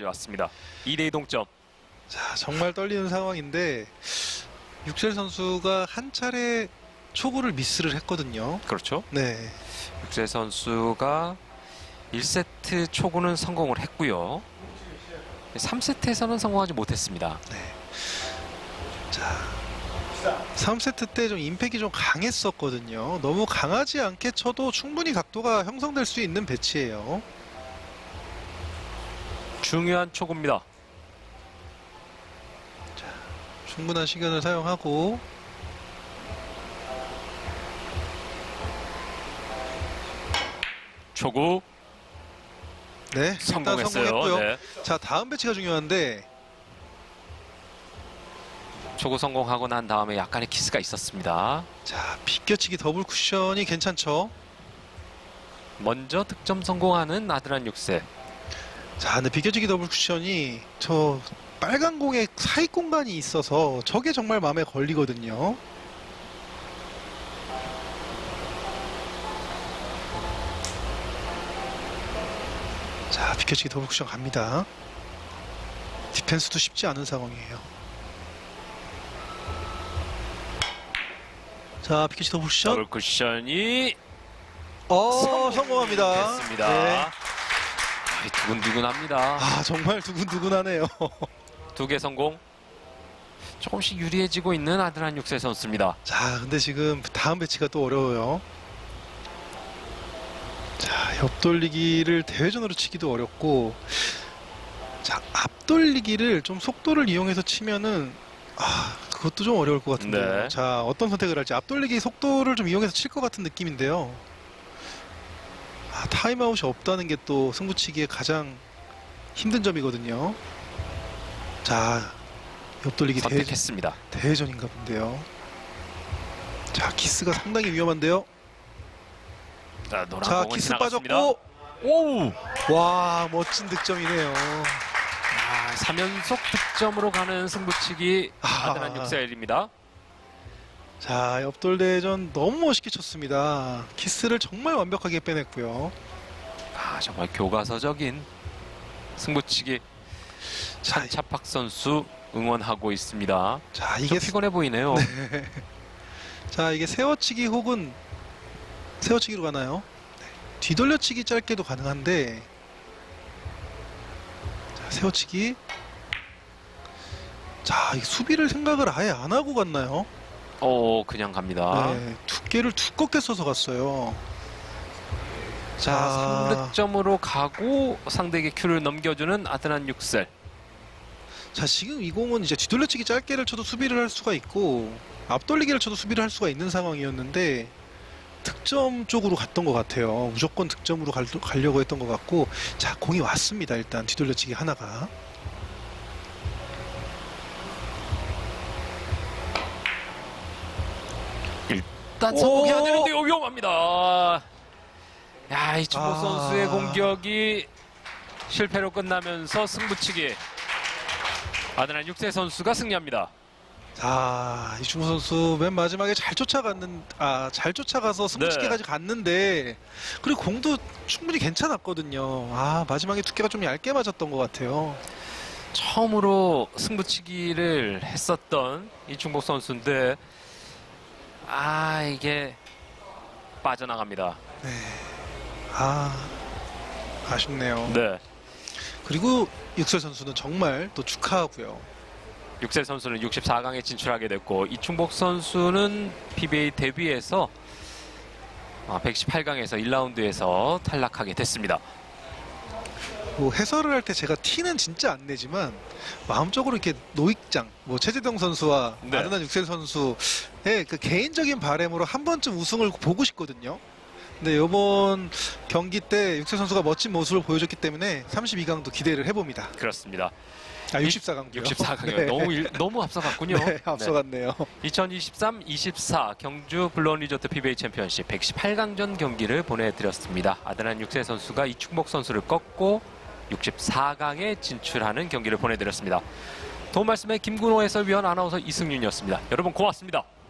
가져왔습니다. 2대2 동점. 자, 정말 떨리는 상황인데 육셀 선수가 한 차례 초구를 미스를 했거든요. 그렇죠. 네. 육세 선수가 1세트 초구는 성공을 했고요. 3세트에서는 성공하지 못했습니다. 네. 자, 3세트 때 좀 임팩이 좀 강했었거든요. 너무 강하지 않게 쳐도 충분히 각도가 형성될 수 있는 배치예요. 중요한 초구입니다. 자, 충분한 시간을 사용하고 초구 네, 일단 성공했어요. 성공했고요. 네. 자, 다음 배치가 중요한데 초구 성공하고 난 다음에 약간의 키스가 있었습니다. 자, 비껴치기 더블 쿠션이 괜찮죠? 먼저 득점 성공하는 아드란 육세. 자, 근데 비껴치기 더블 쿠션이 저 빨간 공에 사이 공간이 있어서 저게 정말 마음에 걸리거든요. 자, 비껴치기 더블 쿠션 갑니다. 디펜스도 쉽지 않은 상황이에요. 자, 비껴치기 더블 쿠션. 더블 쿠션이 성공합니다. 됐습니다. 네. 두근두근합니다. 아, 정말 두근두근하네요. 2개 성공. 조금씩 유리해지고 있는 아드란 육세 선수입니다. 자, 근데 지금 다음 배치가 또 어려워요. 자, 옆돌리기를 대회전으로 치기도 어렵고, 자, 앞돌리기를 좀 속도를 이용해서 치면은 그것도 좀 어려울 것 같은데요. 네. 자, 어떤 선택을 할지. 앞돌리기 속도를 좀 이용해서 칠 것 같은 느낌인데요. 타임아웃이 없다는 게 또 승부치기의 가장 힘든 점이거든요. 자, 옆돌리기 선택했습니다. 대회전인가 본데요. 자, 키스가 상당히 위험한데요. 자, 노란 자, 공은 키스 지나갔습니다. 빠졌고, 오우! 와, 멋진 득점이네요. 3연속 득점으로 가는 승부치기 아드란 육세일입니다. 자, 옆돌 대전 너무 멋있게 쳤습니다. 키스를 정말 완벽하게 빼냈고요. 정말 교과서적인 승부치기. 자, 차팍 선수 응원하고 있습니다. 자, 좀 이게 피곤해 보이네요. 자, 이게 세워치기 혹은 세워치기로 가나요? 네. 뒤돌려치기 짧게도 가능한데, 자, 세워치기. 자, 이게 수비를 생각을 아예 안 하고 갔나요? 그냥 갑니다. 네, 두께를 두껍게 써서 갔어요. 자, 3득점으로 가고 상대에게 큐를 넘겨주는 아드란 육셀. 자, 지금 이 공은 이제 뒤돌려치기 짧게를 쳐도 수비를 할 수가 있고 앞돌리기를 쳐도 수비를 할 수가 있는 상황이었는데 득점 쪽으로 갔던 것 같아요. 무조건 득점으로 가려고 했던 것 같고, 자, 공이 왔습니다. 일단 뒤돌려치기 하나가. 일단 성공해야 되는데요. 위험합니다. 야, 이충복 선수의 공격이 실패로 끝나면서 승부치기. 아드란 육세 선수가 승리합니다. 자, 이충호 선수 맨 마지막에 잘 쫓아가서 승부치기까지 갔는데, 그리고 공도 충분히 괜찮았거든요. 마지막에 두께가 좀 얇게 맞았던 것 같아요. 처음으로 승부치기를 했었던 이충복 선수인데 이게 빠져나갑니다. 네. 아쉽네요. 네. 그리고 육설 선수는 정말 또 축하하고요. 육세 선수는 64강에 진출하게 됐고, 이충복 선수는 PBA 데뷔해서 118강에서 1라운드에서 탈락하게 됐습니다. 뭐 해설을 할 때 제가 티는 진짜 안 내지만 마음적으로 이렇게 노익장, 최재동 선수와 네. 아드란 육셀 선수의 그 개인적인 바람으로 한 번쯤 우승을 보고 싶거든요. 근데 이번 경기 때 육셀 선수가 멋진 모습을 보여줬기 때문에 32강도 기대를 해봅니다. 그렇습니다. 64강도요. 64강이요. 네. 너무 앞서갔군요. 네, 앞서갔네요. 2023-24 경주 블루온 리조트 PBA 챔피언십 118강전 경기를 보내드렸습니다. 아드란 육세 선수가 이충복 선수를 꺾고 64강에 진출하는 경기를 보내드렸습니다. 도움 말씀에 김근호 해설위원, 아나운서 이승윤이었습니다. 여러분 고맙습니다.